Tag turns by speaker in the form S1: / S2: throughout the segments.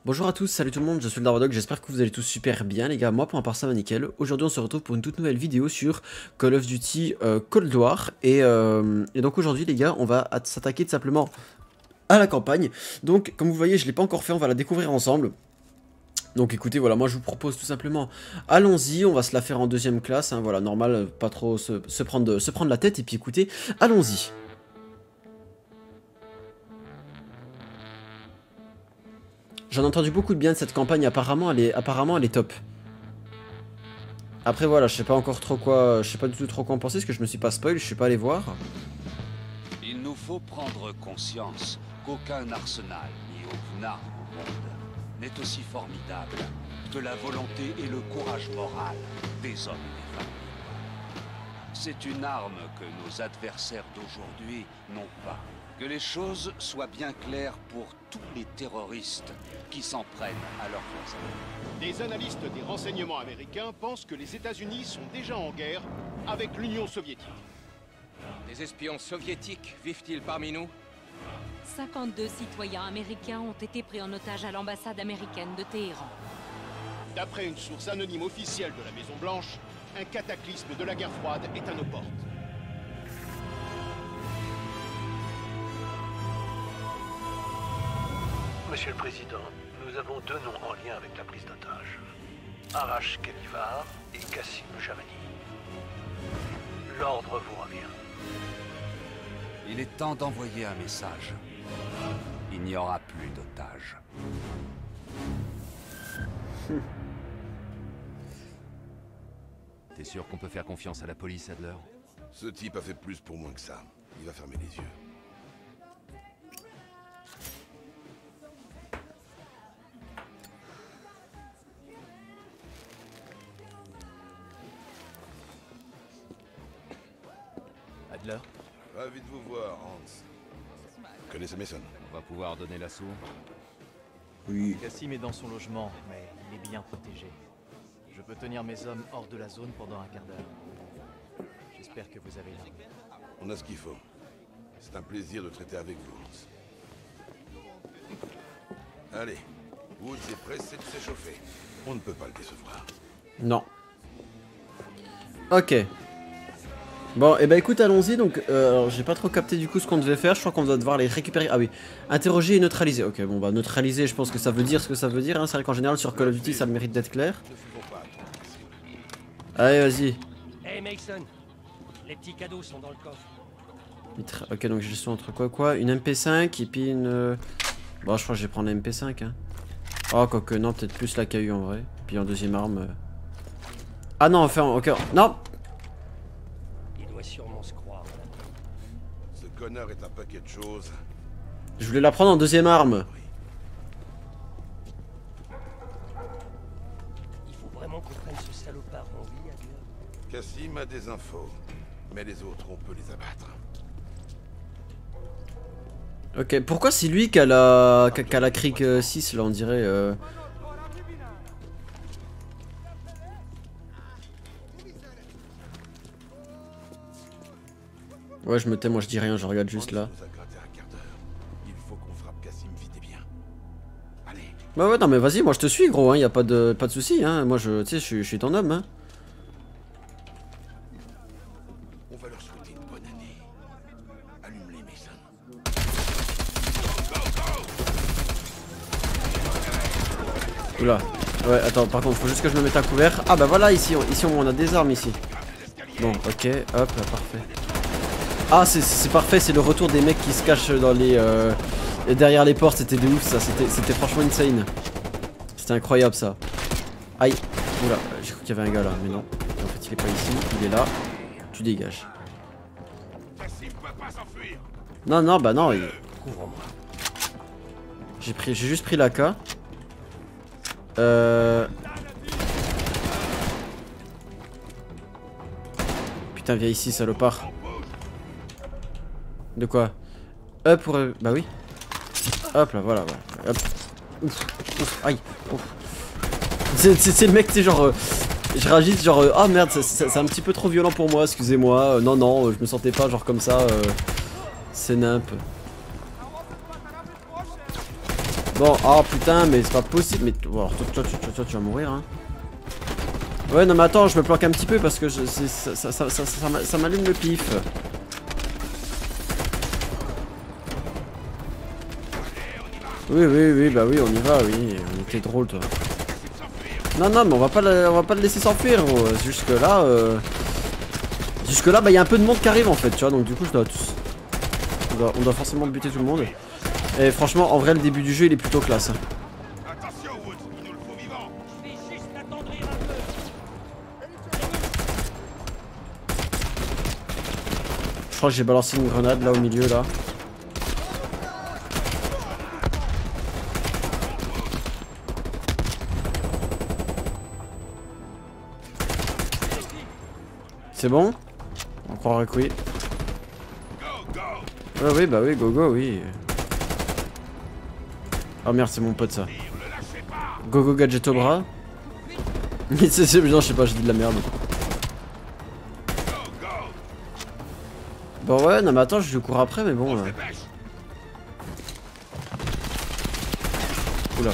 S1: Bonjour à tous, salut tout le monde, je suis le Darwadog, j'espère que vous allez tous super bien les gars, moi pour ma part ça va nickel. Aujourd'hui on se retrouve pour une toute nouvelle vidéo sur Call of Duty Cold War et donc aujourd'hui les gars on va s'attaquer tout simplement à la campagne. Donc comme vous voyez je l'ai pas encore fait, on va la découvrir ensemble. Donc écoutez voilà, moi je vous propose tout simplement, allons-y, on va se la faire en deuxième classe, hein, voilà, normal, pas trop se prendre la tête et puis écoutez, allons-y. J'en ai entendu beaucoup de bien de cette campagne, apparemment elle est top. Après voilà, je sais pas encore trop quoi, je sais pas du tout trop quoi en penser, parce que je me suis pas spoil, je suis pas allé voir.
S2: Il nous faut prendre conscience qu'aucun arsenal ni aucune arme au monde n'est aussi formidable que la volonté et le courage moral des hommes et des femmes. C'est une arme que nos adversaires d'aujourd'hui n'ont pas. Que les choses soient bien claires pour tous les terroristes qui s'en prennent à leurs voisins.
S3: Des analystes des renseignements américains pensent que les États-Unis sont déjà en guerre avec l'Union soviétique.
S4: Des espions soviétiques vivent-ils parmi nous?
S5: 52 citoyens américains ont été pris en otage à l'ambassade américaine de Téhéran.
S3: D'après une source anonyme officielle de la Maison-Blanche, un cataclysme de la guerre froide est à nos portes.
S6: Monsieur le Président, nous avons deux noms en lien avec la prise d'otage. Arash Kelivar et Kassim Javani. L'ordre vous revient.
S2: Il est temps d'envoyer un message. Il n'y aura plus d'otages.
S4: T'es sûr qu'on peut faire confiance à la police, Adler?
S7: Ce type a fait plus pour moi que ça. Il va fermer les yeux.
S4: Adler,
S7: Ravi de vous voir, Hans. Vous connaissez Mason?
S4: on va pouvoir donner l'assaut.
S1: Oui.
S8: Kassim est dans son logement, mais il est bien protégé. Je peux tenir mes hommes hors de la zone pendant un quart d'heure. J'espère que vous avez l'arme.
S7: On a ce qu'il faut. C'est un plaisir de traiter avec vous, Hans. Allez, Woods est pressé de s'échauffer. On ne peut pas le décevoir.
S1: Non. Ok. Bon, et bah écoute, allons-y. Donc, alors j'ai pas trop capté du coup ce qu'on devait faire. Je crois qu'on va devoir les récupérer. Ah oui, interroger et neutraliser. Ok, bon bah neutraliser, je pense que ça veut dire ce que ça veut dire. Hein. C'est vrai qu'en général sur Call of Duty, ça le mérite d'être clair. Allez, vas-y.
S9: Hey Mason, les petits cadeaux sont dans le coffre.
S1: Ok, donc j'ai le entre quoi, une MP5 et puis une. Bon, je crois que je vais prendre la MP5. Hein. Oh, quoique, non, peut-être plus la KU en vrai. Puis en deuxième arme. Ah non, enfin, ok. Non!
S9: Il doit sûrement se croire.
S7: Ce connard est un paquet de choses.
S1: Je voulais la prendre en deuxième arme.
S9: Il faut vraiment qu'on prenne ce salopard en vie, Adler.
S7: Kassim a des infos. Mais les autres, on peut les abattre.
S1: Ok, pourquoi c'est lui qui a la cric 6 là, on dirait Ouais, je me tais, moi je dis rien, je regarde juste là.
S7: Il faut qu'on frappe Kassim vite et bien. Allez.
S1: Bah ouais, non mais vas-y, moi je te suis gros, hein, y a pas de soucis, hein, moi tu sais, je suis ton homme, hein.
S7: On va leur souhaiter une bonne année. Allume-les, Mason.
S1: Oula. Ouais, attends, par contre, faut juste que je me mette à couvert. Ah bah voilà, ici on a des armes ici. Bon, ok, hop, parfait. Ah, c'est parfait, c'est le retour des mecs qui se cachent dans les derrière les portes, c'était de ouf ça, c'était franchement insane. C'était incroyable ça. Aïe. Oula, j'ai cru qu'il y avait un gars là, mais non. En fait, il est pas ici, il est là. Tu dégages. Non, non, bah non, j'ai juste pris l'AK. Putain, viens ici, salopard. De quoi? Pour... bah oui. Hop là, voilà. Hop. Ouf, ouf, aïe. Ouf. C'est le mec, c'est genre... je réagis genre... oh merde, c'est un petit peu trop violent pour moi, excusez-moi. Non, non, je me sentais pas genre comme ça. C'est nimp. Bon, oh putain, mais c'est pas possible. Mais bon, alors, toi, tu vas mourir, hein. Ouais, non, mais attends, je me planque un petit peu parce que ça m'allume le pif. Oui, bah oui, on y va, oui. On était drôle, toi. Non, mais on va pas le laisser s'enfuir, gros. Jusque là, bah, y a un peu de monde qui arrive en fait, tu vois. Donc, du coup, on doit forcément buter tout le monde. Et franchement, en vrai, le début du jeu, il est plutôt classe.
S3: Attention, Woods, il nous le faut vivant.
S9: Je vais juste attendrir un peu.
S1: Je crois que j'ai balancé une grenade là au milieu, là. C'est bon? On croirait que oui. Ouais, oui, bah oui, go, oui. Oh merde, c'est mon pote ça. Go, gadget au bras. Mais c'est non, je sais pas, j'ai dit de la merde. Bon, ouais, non, mais attends, je lui cours après, mais bon. Oula.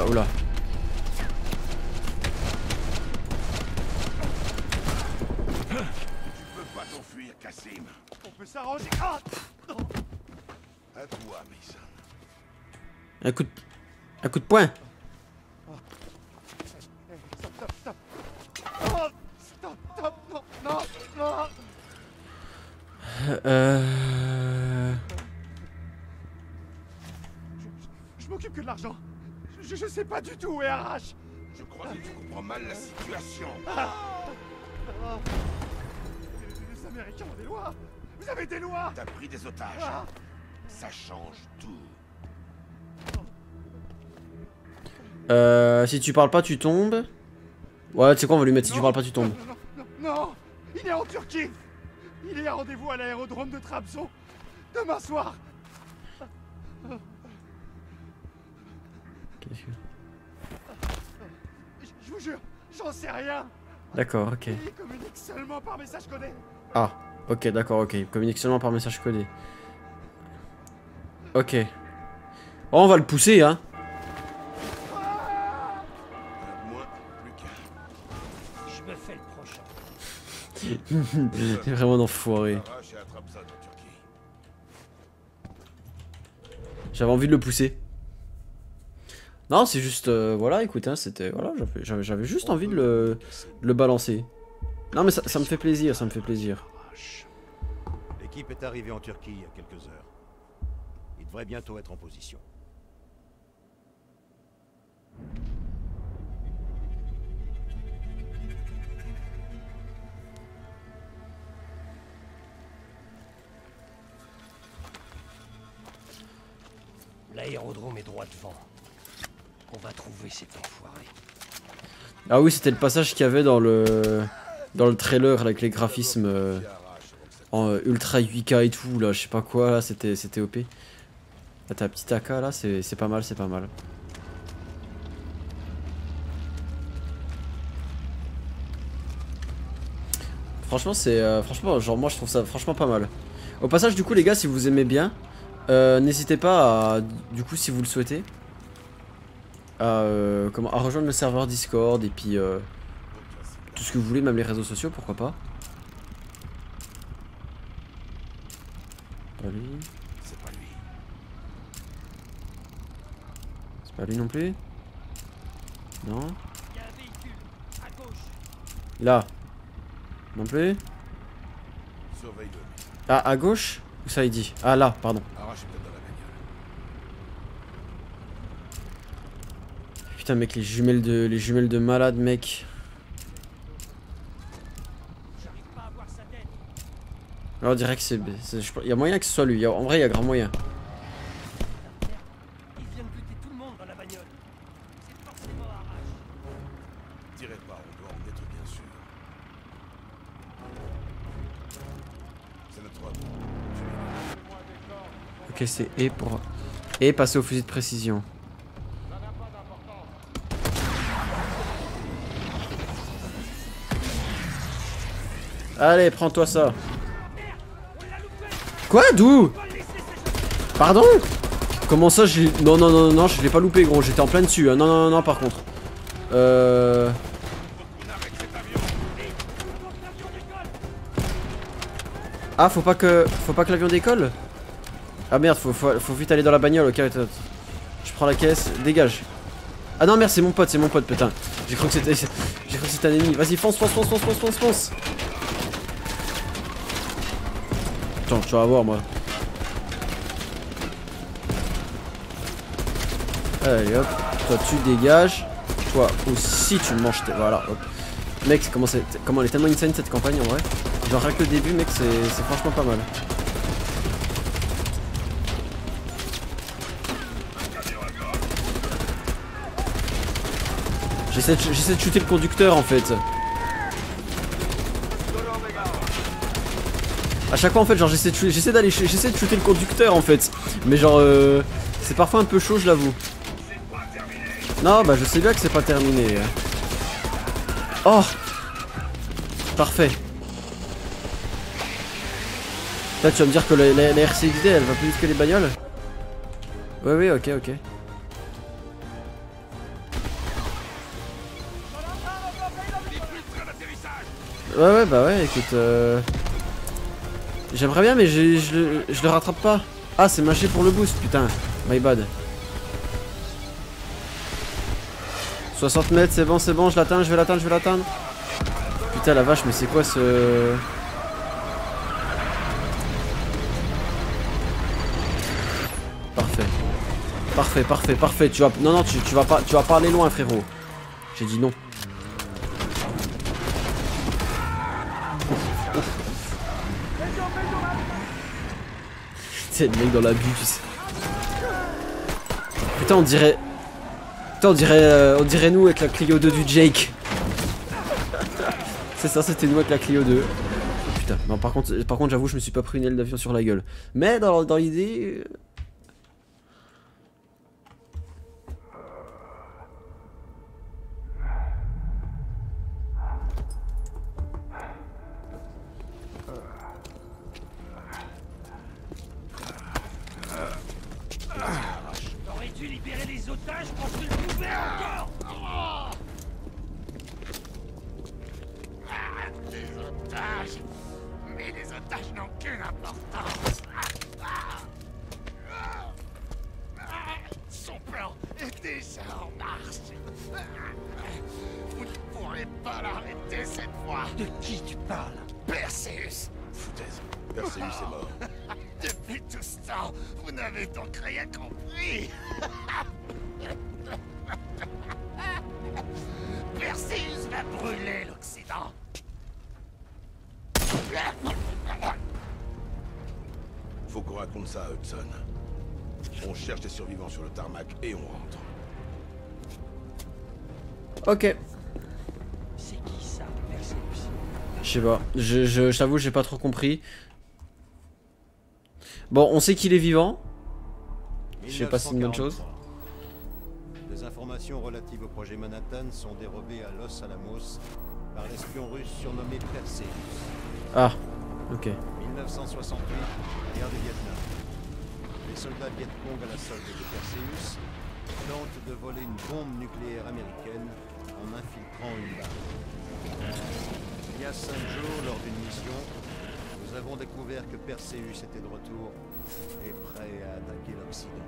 S3: On peut s'arranger. Ah non. À toi, Mason.
S1: Un coup de poing.
S3: Stop. Oh, stop, non. Je m'occupe que de l'argent. Je sais pas du tout où est Arrache.
S7: Je crois que tu comprends mal la situation.
S3: Les Américains ont des lois. Vous avez des lois.
S7: T'as pris des otages. Ça change tout.
S1: Si tu parles pas, tu tombes. Ouais, tu sais quoi, on va lui mettre si tu parles pas, tu tombes.
S3: Non, il est en Turquie. Il est à rendez-vous à l'aérodrome de Trabzon. Demain soir. Je vous jure, j'en sais rien.
S1: D'accord, ok.
S3: Il communique seulement par message codé.
S1: Ah, ok, d'accord, ok. Il communique seulement par message codé. Ok. Oh, on va le pousser, hein.
S7: Moi, plus qu'un.
S9: Je me fais le prochain.
S1: C'est vraiment un enfoiré.
S7: Arrache et attrape ça en Turquie.
S1: J'avais envie de le pousser. Non, c'est juste, voilà, écoute, hein, c'était, voilà, j'avais juste envie de le balancer. Non, mais ça me fait plaisir, ça me fait plaisir.
S6: L'équipe est arrivée en Turquie il y a quelques heures. Il devrait bientôt être en position.
S9: L'aérodrome est droit devant. On va trouver cet enfoiré.
S1: Ah oui, c'était le passage qu'il y avait dans le trailer avec les graphismes en ultra 8K et tout, là, je sais pas quoi, là, c'était OP. Là, t'as un petit AK, là, c'est pas mal, c'est pas mal. Franchement, franchement, genre, moi, je trouve ça franchement pas mal. Au passage, du coup, les gars, si vous aimez bien, n'hésitez pas à, du coup, si vous le souhaitez, à rejoindre le serveur Discord et puis tout ce que vous voulez, même les réseaux sociaux, pourquoi pas. Pas lui.
S7: C'est pas lui.
S1: C'est pas lui non plus. Non.
S9: Il y a un véhicule à gauche.
S1: Là. Non plus.
S7: Surveille-le.
S1: Ah, à gauche? Où ça il dit? Ah là, pardon.
S7: Arrache peut-être dans la bagnole.
S1: Putain mec, les jumelles de malade mec.
S9: J'arrive pas à voir sa tête.
S1: Alors on dirait que il y a moyen que ce soit lui, en vrai il y a grand moyen.
S9: Il vient de buter tout le monde dans la bagnole. C'est forcément Arrache.
S7: Tirez pas, on doit en être bien sûr. C'est notre homme.
S1: Ok, c'est E pour... Et passer au fusil de précision. Allez, prends-toi ça. Quoi? D'où? Pardon? Comment ça j'ai... Non, non, non, non, je l'ai pas loupé, gros. J'étais en plein dessus. Hein. Non, non, non, non, par contre. Ah, faut pas que l'avion décolle. Ah merde, faut vite aller dans la bagnole. Ok, attends. Je prends la caisse. Dégage. Ah non, merde, c'est mon pote, putain. J'ai cru que c'était un ennemi. Vas-y, fonce. Attends, tu vas voir, moi. Allez, hop. Toi, tu dégages. Toi aussi, tu me manges. Voilà, hop. Mec, comment elle est tellement insane cette campagne en vrai. Genre, rien que le début, mec, c'est franchement pas mal. J'essaie de shooter le conducteur en fait. A chaque fois en fait genre j'essaie de shooter le conducteur en fait. Mais genre c'est parfois un peu chaud, je l'avoue. Non bah je sais bien que c'est pas terminé. Oh, parfait. Là tu vas me dire que la RCXD elle va plus vite que les bagnoles. Ouais oui, ok. Ouais bah ouais, écoute j'aimerais bien mais je le rattrape pas. Ah c'est mâché pour le boost, putain. My bad. 60 mètres, c'est bon, je l'atteins, je vais l'atteindre. Putain la vache, mais c'est quoi ce... Parfait. Tu vas... Non, tu vas pas aller loin, frérot. J'ai dit non. C'est le mec dans la bulle, tu sais. Putain, on dirait nous avec la Clio 2 du Jake. C'est ça, c'était nous avec la Clio 2. Oh, putain, non, par contre j'avoue, je me suis pas pris une aile d'avion sur la gueule. Mais dans l'idée...
S9: T'aurais dû libérer les otages quand tu le pouvais encore.
S3: Les otages. Mais les otages n'ont qu'une importance. Son plan est déjà en marche. Vous ne pourrez pas l'arrêter cette fois.
S9: De qui tu parles?
S3: Perseus.
S7: Foutaise. Perseus est mort.
S3: Depuis tout ce temps, vous n'avez donc rien compris. Perseus va brûler l'Occident.
S7: Faut qu'on raconte ça à Hudson. On cherche des survivants sur le tarmac et on rentre.
S1: Ok.
S9: C'est qui ça, Perseus?
S1: Je sais pas. Je t'avoue, j'ai pas trop compris. Bon, on sait qu'il est vivant. Je sais pas si c'est une bonne chose.
S10: Des informations relatives au projet Manhattan sont dérobées à Los Alamos par l'espion russe surnommé Perseus.
S1: Ah, ok.
S10: 1968, guerre du Vietnam. Les soldats Vietcong à la solde de Perseus tentent de voler une bombe nucléaire américaine en infiltrant une base. Il y a 5 jours, lors d'une mission, nous avons découvert que Perseus était de retour et prêt à attaquer l'Occident.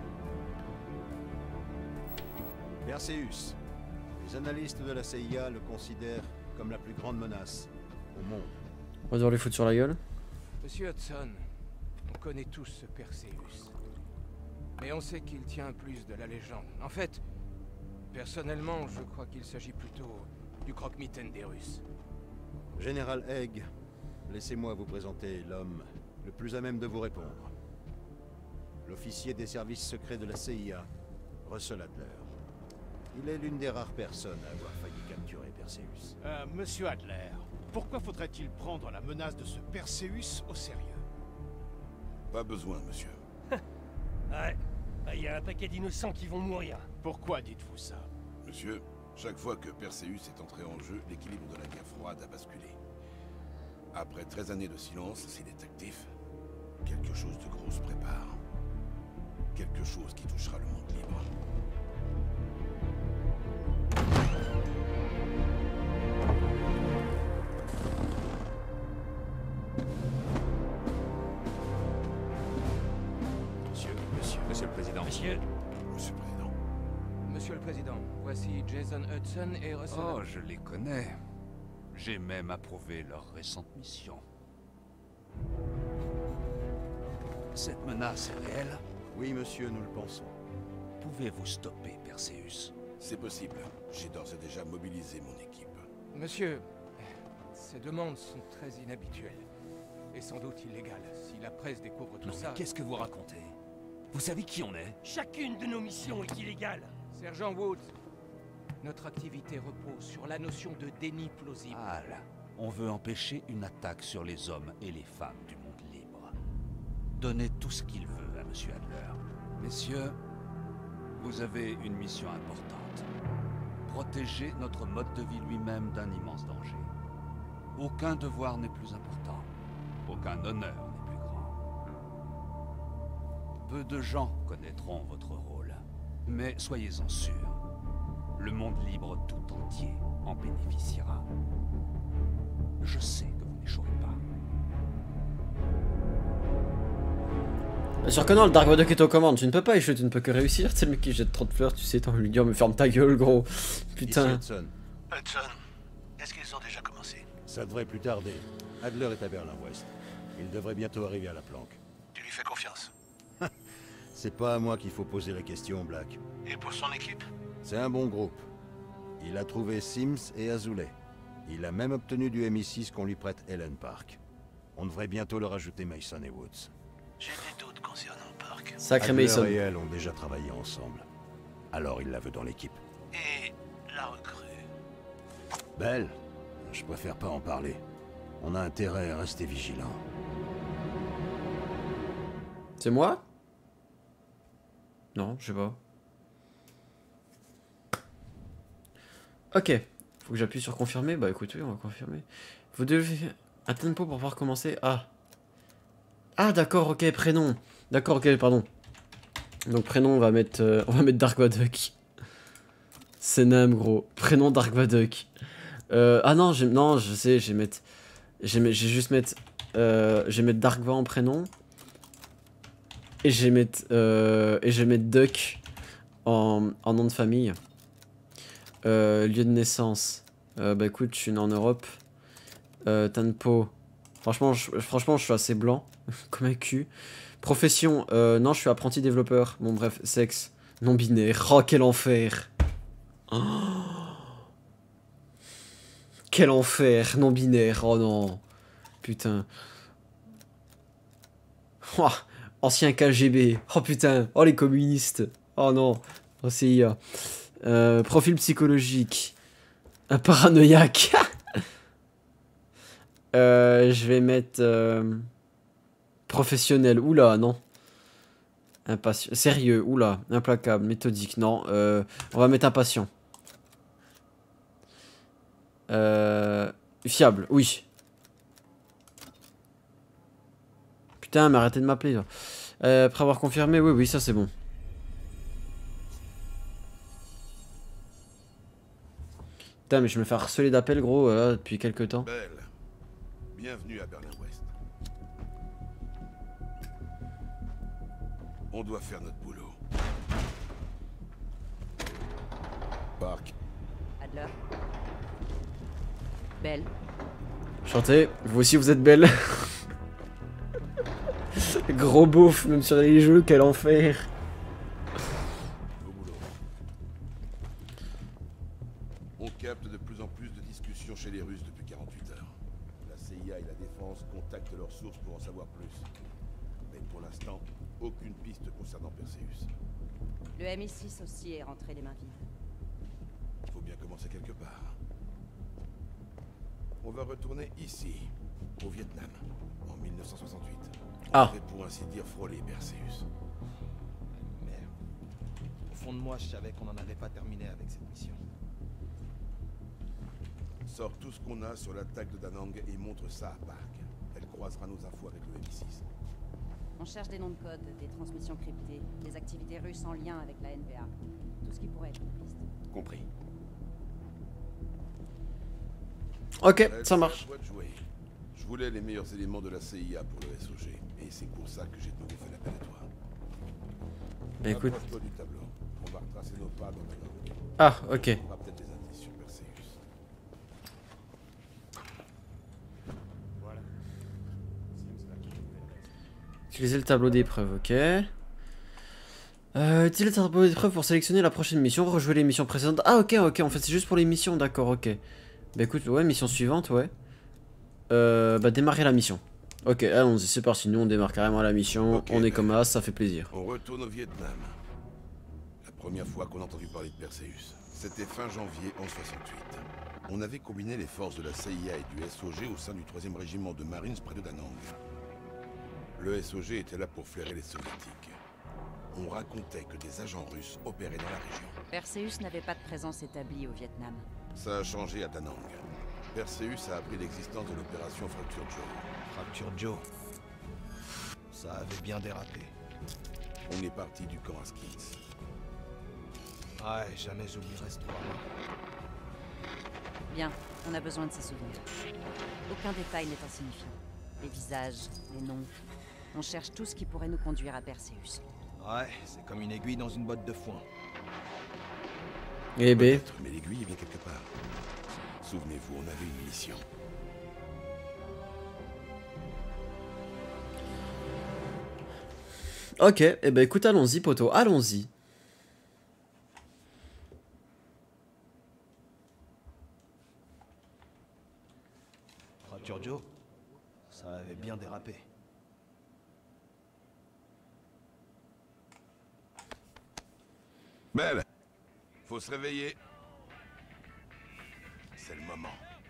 S10: Perseus, les analystes de la CIA le considèrent comme la plus grande menace au monde.
S1: On va devoir les foutre sur la gueule.
S11: Monsieur Hudson, on connaît tous ce Perseus. Mais on sait qu'il tient plus de la légende. En fait, personnellement, je crois qu'il s'agit plutôt du croque-mitaine des Russes.
S10: Général Haig, laissez-moi vous présenter l'homme le plus à même de vous répondre. L'officier des services secrets de la CIA, Russell Adler. Il est l'une des rares personnes à avoir failli capturer Perseus.
S3: Monsieur Adler, pourquoi faudrait-il prendre la menace de ce Perseus au sérieux?
S7: Pas besoin, monsieur.
S9: Ouais, il y a un paquet d'innocents qui vont mourir.
S3: Pourquoi dites-vous ça?
S7: Monsieur, chaque fois que Perseus est entré en jeu, l'équilibre de la guerre froide a basculé. Après 13 années de silence, s'il est actif, quelque chose de gros se prépare. quelque chose qui touchera le monde libre.
S4: Monsieur le Président.
S9: Monsieur.
S7: Monsieur le Président.
S11: Monsieur le Président, voici Jason Hudson et Russell...
S2: Oh, je les connais. J'ai même approuvé leur récente mission. Cette menace est réelle?
S10: Oui, monsieur, nous le pensons.
S2: Pouvez-vous stopper Perseus?
S7: C'est possible. J'ai d'ores et déjà mobilisé mon équipe.
S11: Monsieur, ces demandes sont très inhabituelles. Et sans doute illégales. Si la presse découvre tout ça...
S4: Qu'est-ce que vous racontez? Vous savez qui on est?
S9: Chacune de nos missions est illégale.
S11: Sergent Woods, notre activité repose sur la notion de déni plausible.
S2: Ah là, on veut empêcher une attaque sur les hommes et les femmes du monde libre. Donnez tout ce qu'il veut à Monsieur Adler. Messieurs, vous avez une mission importante. Protéger notre mode de vie lui-même d'un immense danger. Aucun devoir n'est plus important. Aucun honneur n'est plus grand. Peu de gens connaîtront votre rôle. Mais soyez-en sûrs, le monde libre tout entier en bénéficiera. Je sais que vous n'échouerez pas.
S1: Sûr que non, le Dark Vador est aux commandes. Tu ne peux pas échouer, tu ne peux que réussir. C'est le mec qui jette trop de fleurs, tu sais, t'as envie de lui dire, mais ferme ta gueule, gros. Putain.
S10: Ici Hudson.
S6: Hudson, est-ce qu'ils ont déjà commencé?
S10: Ça devrait plus tarder. Adler est à Berlin-Ouest. Il devrait bientôt arriver à la planque.
S6: Tu lui fais confiance?
S10: C'est pas à moi qu'il faut poser la question, Black.
S6: Et pour son équipe?
S10: C'est un bon groupe. Il a trouvé Sims et Azoulay. Il a même obtenu du MI6 qu'on lui prête Helen Park. On devrait bientôt leur ajouter Mason et Woods.
S6: J'ai des doutes concernant Park.
S1: Sacré
S10: Adler
S1: Mason.
S10: et elle ont déjà travaillé ensemble. Alors il la veut dans l'équipe.
S6: Et la recrue?
S10: Belle, je préfère pas en parler. On a intérêt à rester vigilant.
S1: C'est moi? Non, je sais pas. Ok. Faut que j'appuie sur confirmer. Bah écoute, oui, on va confirmer. Vous devez un tempo pour pouvoir commencer. Ah. Ah d'accord, ok, prénom. D'accord, ok, pardon. Donc prénom, on va mettre Dark Vador. C'est Nam, gros. Prénom Dark Vador. Ah non, non, je sais, je vais juste mettre Dark Va en prénom. Et je vais mettre Duck en nom de famille. Lieu de naissance. Bah écoute, je suis né en Europe. Tanpo. Franchement, je suis assez blanc. Comme un cul. Profession. Non, je suis apprenti développeur. Bon bref, sexe. Non binaire. Oh, quel enfer. Oh. Quel enfer. Non binaire. Oh non. Putain. Oh. Ancien KGB. Oh putain. Oh les communistes. Oh non. Oh CIA. Profil psychologique. Un paranoïaque. Je vais mettre professionnel. Oula, non. Impatient. Sérieux. Oula. Implacable. Méthodique. Non. On va mettre impatient. Fiable. Oui. Putain, mais arrêtez de m'appeler. Après avoir confirmé, oui, oui, ça c'est bon. Putain, mais je me fais harceler d'appels, gros, depuis quelques temps.
S7: Belle. Bienvenue à Berlin-Ouest. On doit faire notre boulot. Park.
S5: Adler. Belle.
S1: Chantez, vous aussi vous êtes belle. Gros beauf, même sur les jeux, quel enfer.
S7: Au boulot. On capte de plus en plus de discussions chez les Russes depuis 48 heures. La CIA et la défense contactent leurs sources pour en savoir plus. Mais pour l'instant, aucune piste concernant Perseus.
S5: Le MI6 aussi est rentré les mains vides.
S7: Il faut bien commencer quelque part. On va retourner ici, au Vietnam, en 1968.
S1: Ah.
S7: On devait pour ainsi dire frôler Perseus.
S8: Merde. Au fond de moi, je savais qu'on n'en avait pas terminé avec cette mission.
S7: Sors tout ce qu'on a sur l'attaque de Da Nang et montre ça à Park. Elle croisera nos infos avec le MI6.
S12: On cherche des noms de code, des transmissions cryptées, des activités russes en lien avec la NVA. Tout ce qui pourrait être une piste.
S7: Compris.
S1: Ok, ça marche.
S7: À toi de jouer. Je voulais les meilleurs éléments de la CIA pour le SOG. Et c'est pour ça que j'ai de nouveau fait l'appel à toi.
S1: Bah écoute.
S7: Approche-toi du tableau. On va retracer nos pas dans la langue.
S1: Ah, ok.
S7: On aura peut-être des indices sur Perseus.
S10: Voilà.
S1: Utiliser le tableau d'épreuve, ok. Utiliser le tableau d'épreuve pour sélectionner la prochaine mission, rejouer les missions précédentes. Ah ok, ok, en fait c'est juste pour les missions, d'accord, ok. Bah écoute, ouais, mission suivante, ouais. Bah démarrer la mission. Ok, allons-y, c'est parti, nous on démarre carrément la mission,
S7: Ok,
S1: on est comme as, ça fait plaisir.
S7: On retourne au Vietnam. La première fois qu'on a entendu parler de Perseus, c'était fin janvier en 68. On avait combiné les forces de la CIA et du SOG au sein du 3e régiment de Marines près de Da Nang. Le SOG était là pour flairer les soviétiques. On racontait que des agents russes opéraient dans la région.
S12: Perseus n'avait pas de présence établie au Vietnam.
S7: Ça a changé à Da Nang. Perseus a appris l'existence de l'opération Fracture Joe.
S10: Fracture Joe. Ça avait bien dérapé.
S7: On est parti du camp Askins.
S10: Ouais, jamais j'oublierai ce 3 mois.
S12: Bien, on a besoin de ces souvenirs. Aucun détail n'est insignifiant. Les visages, les noms. On cherche tout ce qui pourrait nous conduire à Perseus.
S10: Ouais, c'est comme une aiguille dans une botte de foin.
S1: Eh ben.
S7: Mais l'aiguille est bien quelque part. Souvenez-vous, on avait une mission.
S1: Ok, eh ben écoute, allons-y poto, allons-y.
S10: Fracture Joe, ça avait bien dérapé.
S7: Belle, faut se réveiller. C'est le moment.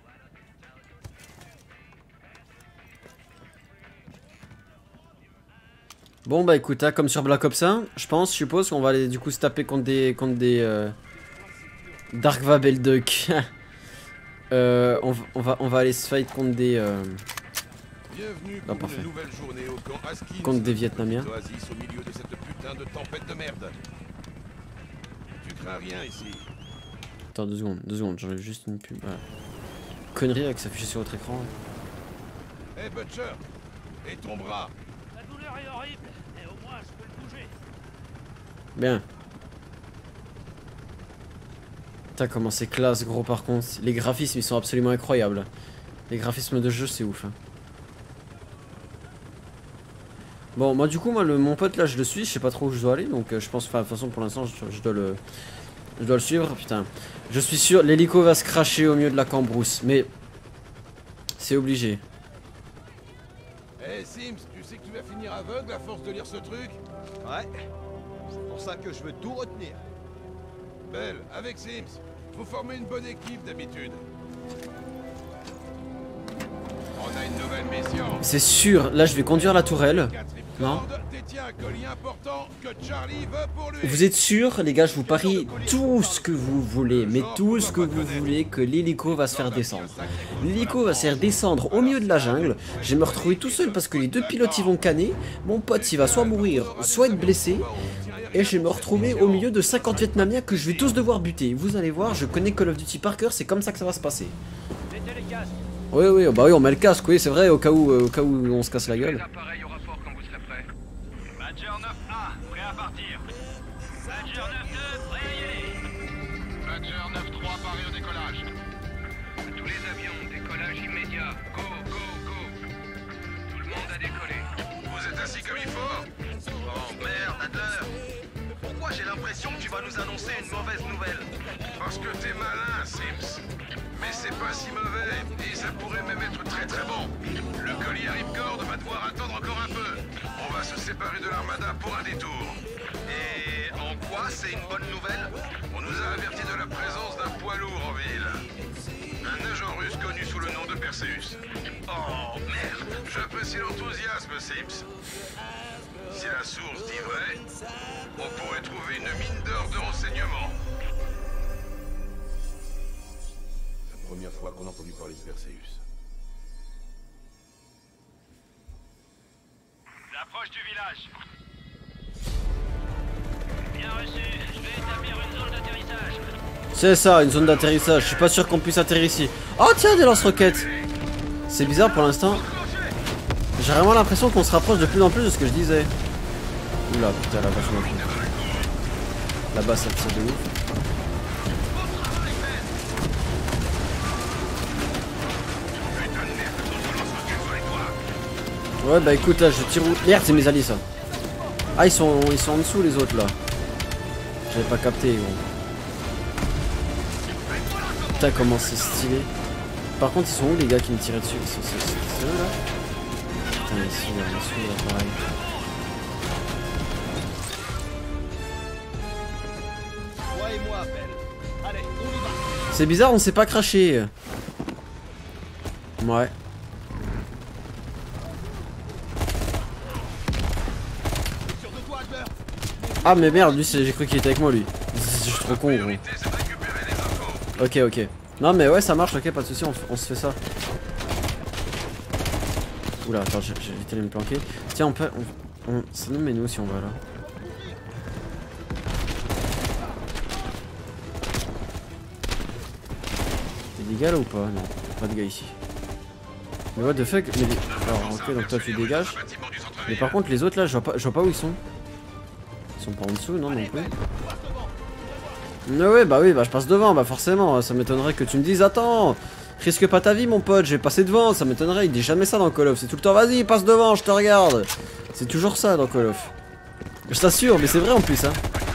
S1: Bon bah écoute, hein, comme sur Black Ops 1, je suppose qu'on va aller du coup se taper contre des Dark Vabel Duck. On va aller se fight contre des
S7: Bienvenue
S1: non,
S7: pour
S1: parfait.
S7: une nouvelle journée au camp Askins.
S1: Contre des Vietnamiens.
S7: Oasis au milieu de cette putain de tempête de merde. Tu crains rien ici.
S1: Attends 2 secondes, j'enlève juste une pub. Voilà. Connerie avec s'afficher sur votre écran.
S7: Hey Butcher, et ton bras?
S9: La douleur est horrible, mais au moins je peux le bouger.
S1: Bien. Putain comment c'est classe gros par contre. Les graphismes ils sont absolument incroyables. Les graphismes de jeu c'est ouf. Hein. Bon moi du coup mon pote là je le suis, je sais pas trop où je dois aller donc je pense, enfin de toute façon pour l'instant je dois le suivre, putain. Je suis sûr l'hélico va se cracher au milieu de la cambrousse, mais c'est obligé.
S7: Hey Sims, tu sais que tu vas finir aveugle à force de lire ce truc?
S10: Ouais, c'est pour ça que je veux tout retenir.
S7: Belle, avec Sims, faut former une bonne équipe d'habitude. On a une nouvelle mission.
S1: C'est sûr, là je vais conduire la tourelle. Non. Vous êtes sûr, les gars, je vous parie tout ce que vous voulez, mais tout ce que vous voulez, que l'hélico va se faire descendre. L'hélico va se faire descendre au milieu de la jungle. Je vais me retrouver tout seul parce que les 2 pilotes ils vont canner. Mon pote il va soit mourir, soit être blessé. Et je vais me retrouver au milieu de 50 Vietnamiens que je vais tous devoir buter. Vous allez voir, je connais Call of Duty par cœur, c'est comme ça que ça va se passer. Oui, oui, bah oui, on met le casque, oui, c'est vrai, au cas où on se casse la gueule.
S13: Badger 9A, prêt à partir. Badger 9-2, prêt à y aller. Badger 9-3, paré au décollage. Tous les avions, décollage immédiat. Go, go, go. Tout le monde a décollé.
S7: Vous êtes assis comme il faut?
S13: Oh merde, Adler. Pourquoi j'ai l'impression que tu vas nous annoncer une mauvaise nouvelle?
S7: Parce que t'es malin, Sims. Mais c'est pas si mauvais, et ça pourrait même être très très bon. Le collier Ripcord va devoir attendre encore un peu. On va se séparer de l'armada pour un détour.
S13: Et en quoi c'est une bonne nouvelle?
S7: On nous a averti de la présence d'un poids lourd en ville. Un agent russe connu sous le nom de Perseus.
S13: Oh merde.
S7: J'apprécie l'enthousiasme, Sims. Si la source dit vrai, on pourrait trouver une mine d'or de renseignements. La première fois qu'on a entendu parler de Perseus.
S13: L'approche du village. atterrissage. Bien reçu, je vais établir une zone d'atterrissage.
S1: C'est ça, une zone d'atterrissage. Je suis pas sûr qu'on puisse atterrir ici. Oh tiens, des lance-roquettes. C'est bizarre pour l'instant. J'ai vraiment l'impression qu'on se rapproche de plus en plus de ce que je disais. Oula, putain, la vache, là-bas, ça tire de ouf. Ouais, bah écoute, là, je tire où... Merde, c'est mes alliés, ça. Ah, ils sont en dessous, les autres, là. J'avais pas capté, gros. Putain, comment c'est stylé. Par contre, ils sont où, les gars qui me tiraient dessus? C'est eux, là? Putain, ici, là, pareil. C'est bizarre, on s'est pas craché. Ouais. Ah mais merde, lui j'ai cru qu'il était avec moi lui. Je suis trop con gros. Ok ok. Non mais ouais ça marche, ok pas de soucis, on se fait ça. Oula attends, j'ai vite allé me planquer. Tiens on peut... ça nous mène où si on va là? Y'a des gars là ou pas? Non, pas de gars ici. Mais what the fuck mais... Alors ok donc toi tu dégages. Mais par contre les autres là je vois pas où ils sont. Ils sont pas en dessous non non plus. Ouais bah oui bah je passe devant bah forcément. Ça m'étonnerait que tu me dises attends, risque pas ta vie mon pote, j'ai passé devant, ça m'étonnerait, il dit jamais ça dans Call of, c'est tout le temps vas-y passe devant je te regarde. C'est toujours ça dans Call of. Je t'assure mais c'est vrai en plus hein.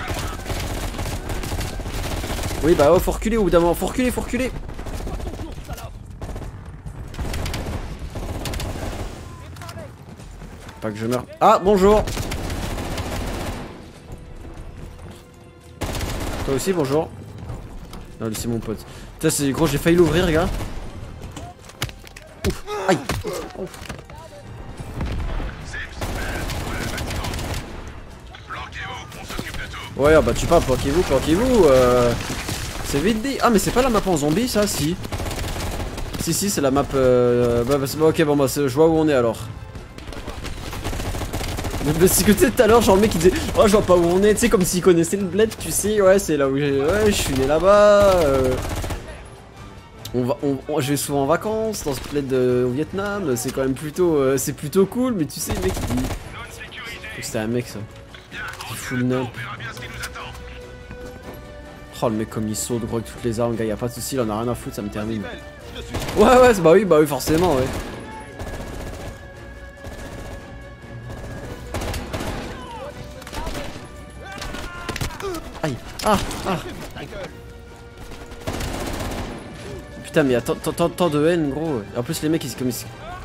S1: Oui bah oh faut reculer au bout d'un moment, faut reculer. Pas que je meure. Ah bonjour. Toi aussi bonjour. Non lui c'est mon pote. Putain c'est gros j'ai failli l'ouvrir gars. Ouf. Aïe. Ouf. Ouais bah tu pas planquez-vous. C'est vite dit. Ah mais c'est pas la map en zombie ça si. Si c'est la map ok bon bah je vois où on est alors. Mais c'est que tu sais tout à l'heure genre le mec il disait oh je vois pas où on est, tu sais comme s'il connaissait le bled tu sais, ouais c'est là où j'ai... Ouais je suis né là-bas je vais souvent en vacances dans ce bled au Vietnam, c'est quand même plutôt c'est plutôt cool mais tu sais le mec il dit... C'était un mec ça. Il fout le nain. Oh le mec comme il saute gros avec toutes les armes gars y'a pas de soucis, il en a rien à foutre ça me termine. Ouais bah oui forcément ouais. Aïe. Ah. Putain mais y'a tant de haine gros. En plus les mecs ils comme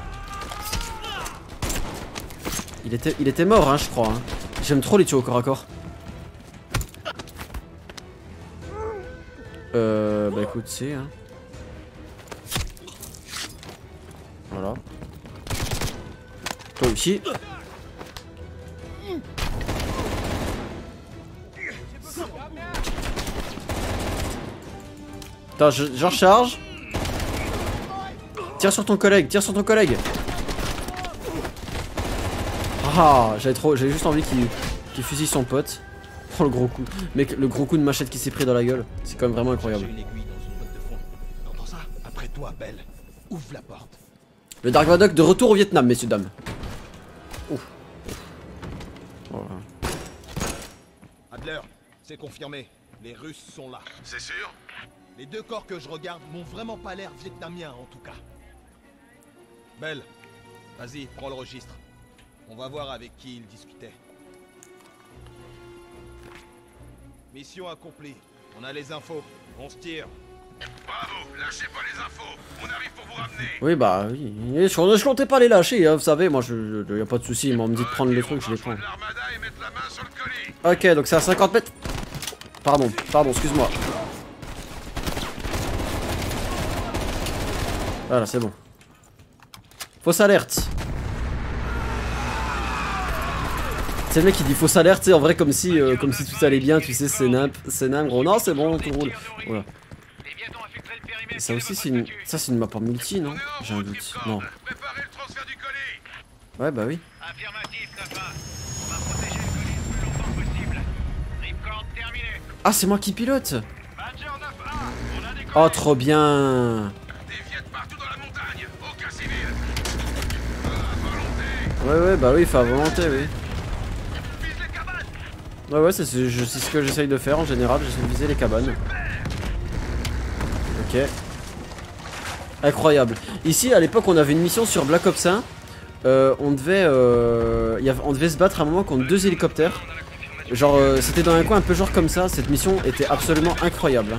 S1: il était mort hein je crois hein. J'aime trop les tuer au corps à corps. Bah écoute c'est hein. Voilà. Toi aussi. Attends, je recharge. Tire sur ton collègue. Ah, j'avais juste envie qu'il fusille son pote. Oh le gros coup. Mec, le gros coup de machette qui s'est pris dans la gueule. C'est quand même vraiment incroyable.
S3: T'entends ça? Après toi, Belle. Ouvre la porte.
S1: Le Dark Vador de retour au Vietnam, messieurs dames. Ouf. Voilà.
S3: Adler, c'est confirmé. Les Russes sont là.
S13: C'est sûr?
S3: Les deux corps que je regarde m'ont vraiment pas l'air vietnamiens en tout cas. Belle, vas-y, prends le registre. On va voir avec qui il discutait. Mission accomplie. On a les infos. On se tire.
S13: Bravo, lâchez pas les infos. On arrive pour vous ramener.
S1: Oui bah oui. Je comptais pas les lâcher, hein, vous savez, moi y a pas de soucis, on me dit de prendre les trucs, je les prends. Ok, donc c'est à 50 mètres. Pardon, excuse-moi. Voilà, c'est bon. Fausse alerte. C'est le mec qui dit fausse alerte, tu sais, en vrai comme si tout allait bien, tu sais, c'est nimp, gros. Non, c'est bon, tout roule. Voilà. Et ça aussi, c'est une map en multi, non? J'ai un doute. Non. Ouais, bah oui. Ah, c'est moi qui pilote. Oh, trop bien. Ouais, bah oui, enfin, à volonté, oui. Ouais, c'est ce que j'essaye de faire en général, j'essaie de viser les cabanes. Ok. Incroyable. Ici, à l'époque, on avait une mission sur Black Ops 1. On devait se battre à un moment contre 2 hélicoptères. Genre, c'était dans un coin un peu genre comme ça. Cette mission était absolument incroyable.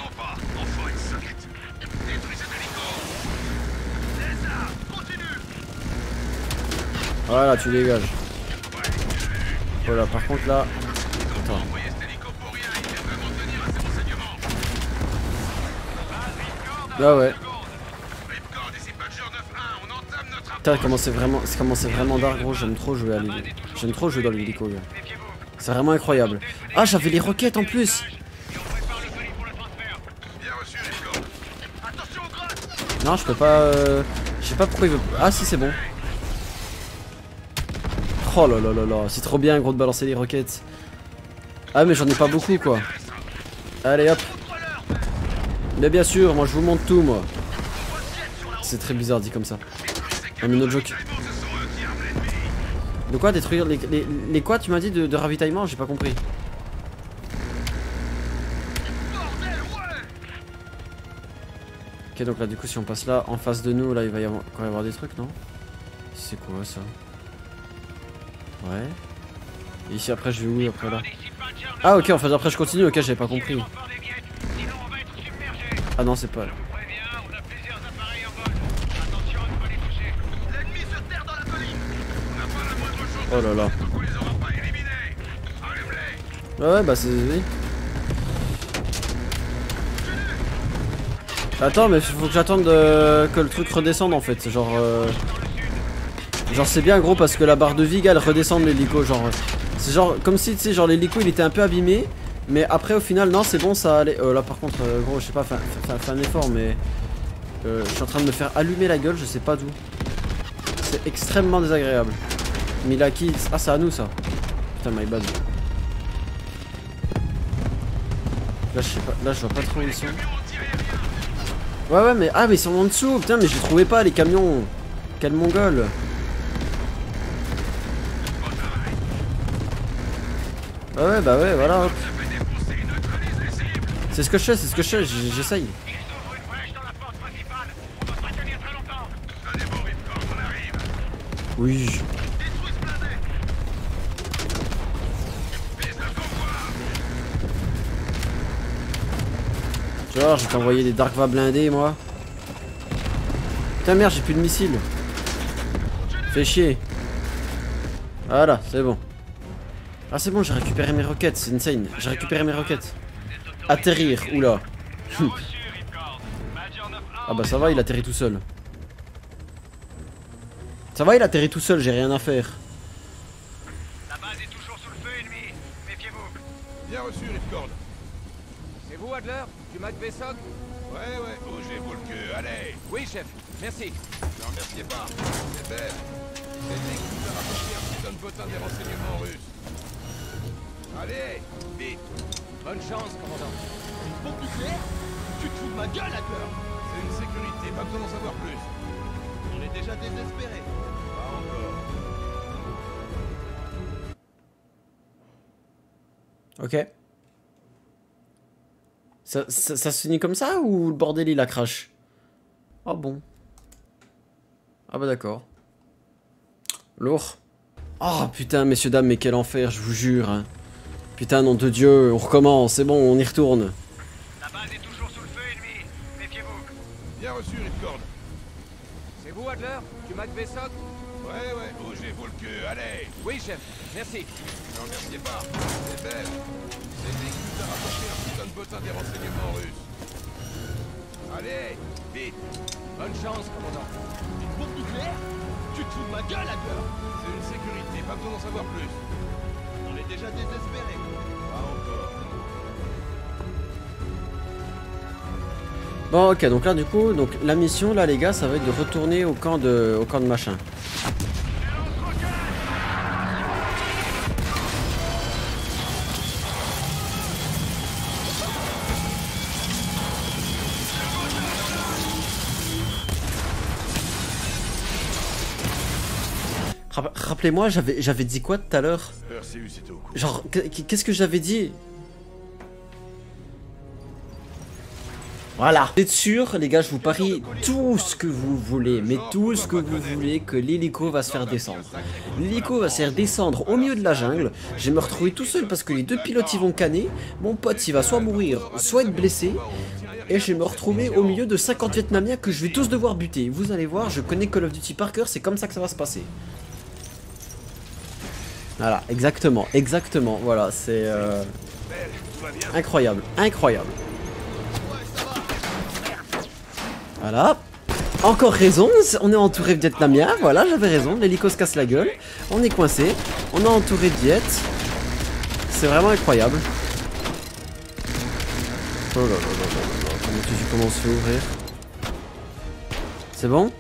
S1: Voilà, tu dégages. Voilà, par contre là... Attends. Ah ouais. Putain, comment c'est vraiment dark, gros. J'aime trop jouer à l'hélico. J'aime trop jouer dans l'hélico, gars. C'est vraiment incroyable. Ah, j'avais les roquettes en plus. Non, je peux pas... Je sais pas pourquoi il veut... Ah si, c'est bon. Oh là là là là, c'est trop bien, gros, de balancer les roquettes. Ah, mais j'en ai pas beaucoup, quoi. Allez, hop. Mais bien sûr, moi je vous montre tout, moi. C'est très bizarre dit comme ça. Un minute joke. De quoi détruire les quoi, tu m'as dit, de ravitaillement? J'ai pas compris. Ok, donc là, du coup, si on passe là, en face de nous, là, il va y avoir des trucs, non? C'est quoi ça? Ouais. Et ici après je vais où après là? Ah ok, en fait après je continue, ok, j'avais pas compris. Ah non, c'est pas... Oh là là. Ouais bah c'est... Attends, mais faut que j'attende que le truc redescende en fait, genre... Genre c'est bien gros parce que la barre de vie elle redescend de l'hélico, genre c'est genre comme si tu sais genre l'hélico il était un peu abîmé, mais après au final non c'est bon ça allait. Là par contre gros je sais pas, fais un effort mais je suis en train de me faire allumer la gueule, je sais pas d'où. C'est extrêmement désagréable. Mais là qui... Ah c'est à nous ça. Putain my bad. Là je sais pas, là je vois pas trop où ils sont. Ouais mais ah mais ils sont en dessous, putain mais je les trouvais pas les camions. Quel mongol. Ouais bah ouais voilà hop. C'est ce que je fais, j'essaye. Oui. Genre je vais t'envoyer des Dark Va blindés moi. Putain merde j'ai plus de missiles. Fais chier. Voilà c'est bon. Ah c'est bon, j'ai récupéré mes roquettes, c'est insane. J'ai récupéré mes roquettes. Atterrir, oula. Ah bah ça va, il atterrit tout seul. Ça va, il atterrit tout seul, j'ai rien à faire.
S13: La base est toujours sous le feu ennemi, méfiez-vous.
S7: Bien reçu, Ripcord.
S11: C'est vous, Adler? Du Mac Bessock?
S7: Ouais, bougez-vous le cul, allez.
S11: Oui, chef, merci.
S7: Ne remerciez pas, c'est belle. C'est lui qui nous a rapporté un petit potin des renseignements russes. Allez, vite.
S11: Bonne chance, commandant.
S3: Une bombe nucléaire? Tu te fous de ma gueule, Adler?
S7: C'est une sécurité, pas besoin d'en savoir plus.
S3: On est déjà désespérés.
S7: Pas encore.
S1: Ok. Ça se finit comme ça ou le bordel il a crash? Ah bon. Ah bah d'accord. Lourd. Oh putain messieurs dames mais quel enfer je vous jure hein. Putain nom de Dieu, on recommence, c'est bon on y retourne.
S13: La base est toujours sous le feu ennemi, méfiez-vous.
S7: Bien reçu Ripcord.
S11: C'est vous Adler? Du Mac Bessock?
S7: Ouais, bougez-vous le cul, allez.
S11: Oui chef, merci.
S7: Ne remerciez pas, c'est belle. C'est lui qui nous a rapporté un putain de potin des renseignements russes. Allez, vite.
S11: Bonne chance, commandant.
S3: Une bombe nucléaire? Tu te fous de ma gueule, Adler?
S7: C'est une sécurité, pas besoin d'en savoir plus.
S3: On est déjà désespérés.
S7: Pas encore.
S1: Bon ok donc là du coup donc la mission là les gars ça va être de retourner au camp de machin. Rappelez-moi, j'avais dit quoi tout à l'heure?
S7: Perseus était au courant.
S1: Genre, qu'est-ce que j'avais dit? Voilà. Vous êtes sûr, les gars, je vous parie tout ce que vous voulez, mais tout ce que vous voulez, que l'hélico va se faire descendre. L'hélico va se faire descendre au milieu de la jungle. Je vais me retrouver tout seul parce que les deux pilotes ils vont canner. Mon pote il va soit mourir, soit être blessé. Et je vais me retrouver au milieu de 50 Vietnamiens que je vais tous devoir buter. Vous allez voir, je connais Call of Duty par cœur, c'est comme ça que ça va se passer. Voilà, exactement, voilà, c'est incroyable, incroyable. Voilà, encore raison, on est entouré de Vietnamiens, voilà, j'avais raison, l'hélico se casse la gueule, on est coincé, on est entouré de Viet, c'est vraiment incroyable. Oh là là là là là, comment tu commences à ouvrir? C'est bon?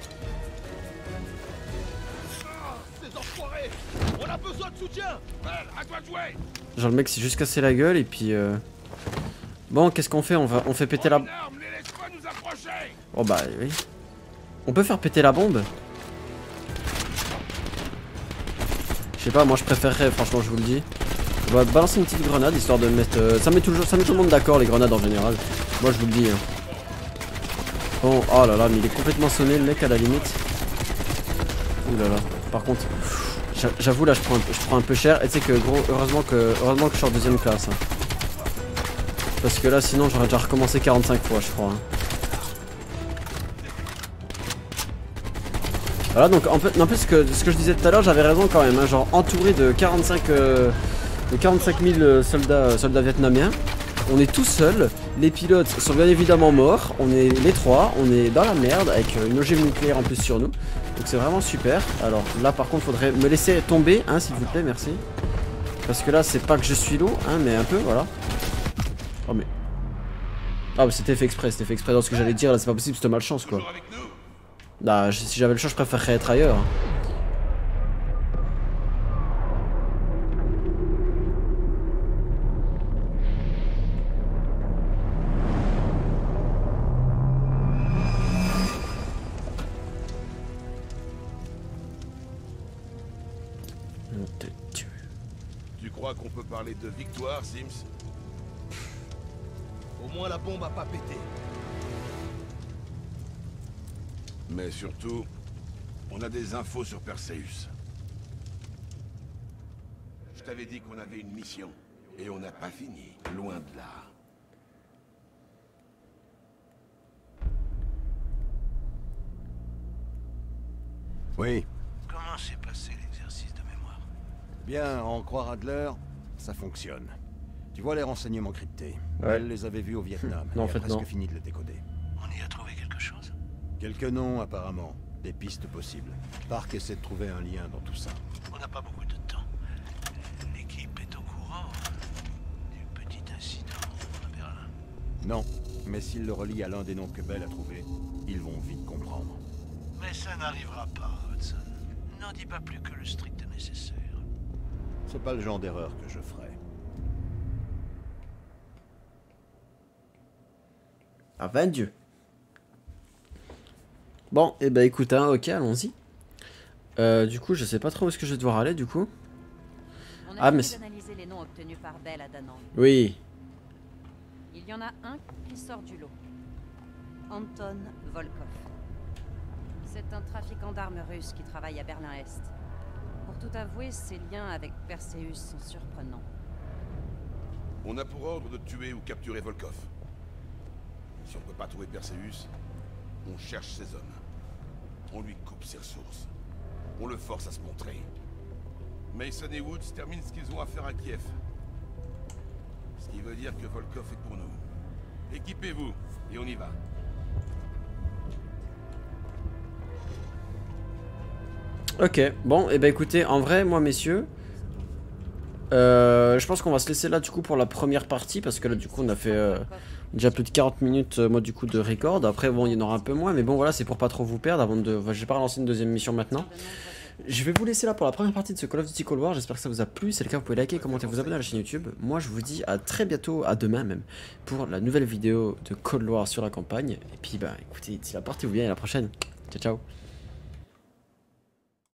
S1: Genre le mec s'est juste cassé la gueule et puis bon, qu'est-ce qu'on fait? On fait péter la... Oh bah oui. On peut faire péter la bombe? Je sais pas, moi je préférerais, franchement je vous le dis. On va balancer une petite grenade histoire de mettre... ça met tout le monde d'accord les grenades en général. Moi je vous le dis. Bon, oh là là, mais il est complètement sonné le mec à la limite. Ouh là là. Par contre, j'avoue là je prends un peu cher. Et tu sais que gros, heureusement que je suis en deuxième classe. Hein. Parce que là sinon j'aurais déjà recommencé 45 fois je crois. Hein. Voilà, donc en plus ce que je disais tout à l'heure, j'avais raison quand même, hein, genre entouré de 45 000 soldats vietnamiens. On est tout seul, les pilotes sont bien évidemment morts, on est les trois, on est dans la merde avec une ogive nucléaire en plus sur nous. Donc c'est vraiment super. Alors là par contre faudrait me laisser tomber, hein, s'il vous plaît, merci. Parce que là c'est pas que je suis lourd, hein, mais un peu, voilà. Oh mais... Ah mais c'était fait exprès dans ce que j'allais dire, là c'est pas possible, c'était malchance quoi. Là, si j'avais le choix, je préférerais être ailleurs.
S7: Tu crois qu'on peut parler de victoire, Sims?
S3: Au moins la bombe a pas pété.
S7: Mais surtout, on a des infos sur Perseus. Je t'avais dit qu'on avait une mission, et on n'a pas fini, loin de là.
S10: Oui.
S6: Comment s'est passé l'exercice de mémoire?
S10: Bien, à en croire Adler, ça fonctionne. Tu vois les renseignements cryptés.
S1: Ouais.
S10: Elle les avait vus au Vietnam.
S1: Non, en
S10: et
S1: fait,
S10: a presque
S1: non.
S10: fini de les décoder.
S6: On y a trouvé quelque chose?
S10: Quelques noms, apparemment. Des pistes possibles. Park essaie de trouver un lien dans tout ça.
S6: On n'a pas beaucoup de temps. L'équipe est au courant du petit incident à Berlin.
S10: Non, mais s'il le relie à l'un des noms que Bell a trouvé, ils vont vite comprendre.
S6: Mais ça n'arrivera pas, Hudson. N'en dis pas plus que le strict nécessaire.
S10: C'est pas le genre d'erreur que je ferais.
S1: Ah, 20 dieux. Bon, et bah écoute, hein, ok, allons-y. Du coup, je sais pas trop où est-ce que je vais devoir aller, du coup.
S12: On
S1: Ah, mais...
S12: d'analyser les noms obtenus par Bell à Danang.
S1: Oui.
S12: Il y en a un qui sort du lot. Anton Volkov. C'est un trafiquant d'armes russe qui travaille à Berlin-Est. Pour tout avouer, ses liens avec Perseus sont surprenants.
S7: On a pour ordre de tuer ou capturer Volkov. Si on peut pas trouver Perseus, on cherche ses hommes. On lui coupe ses ressources. On le force à se montrer. Mason et Woods terminent ce qu'ils ont à faire à Kiev. Ce qui veut dire que Volkov est pour nous. Équipez-vous, et on y va.
S1: Ok, bon, et bah écoutez, en vrai, moi messieurs, je pense qu'on va se laisser là du coup pour la première partie, parce que là du coup on a fait déjà plus de 40 minutes moi du coup de record. Après bon, il y en aura un peu moins, mais bon voilà, c'est pour pas trop vous perdre avant de... Enfin, je vais pas relancer une deuxième mission maintenant. Je vais vous laisser là pour la première partie de ce Call of Duty Cold War, j'espère que ça vous a plu. Si c'est le cas, vous pouvez liker, commenter, vous abonner à la chaîne YouTube. Moi je vous dis à très bientôt, à demain même, pour la nouvelle vidéo de Cold War sur la campagne. Et puis bah écoutez, si la portez-vous bien, et à la prochaine. Ciao ciao.